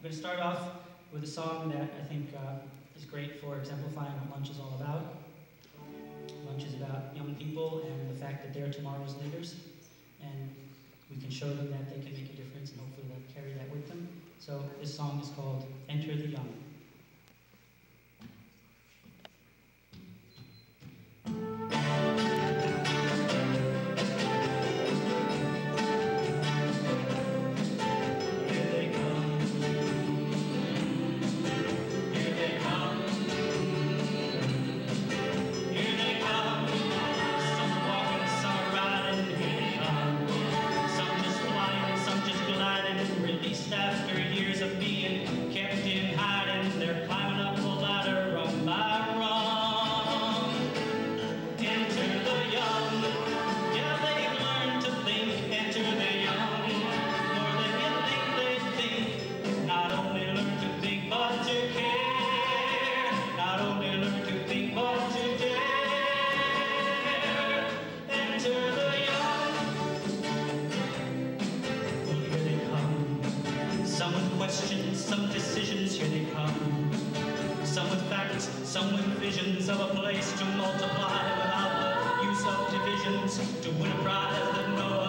going to start off with a song that I think is great for exemplifying what Lunch is all about. Lunch is about young people and the fact that they're tomorrow's leaders, and we can show them that they can make a difference, and hopefully they'll carry that with them. So this song is called Enter the Young. After years of being kept in hiding, they're climbing up the ladder rung by rung. Enter the young, yeah, they've learned to think. Enter the young, more than you think they think. Not only learn to think, but to care. Not only learn to think, but to dare. Enter the young. Well, here they come. Some with questions, some decisions, here they come. Some with facts, some with visions of a place to multiply without the use of divisions, to win a prize that no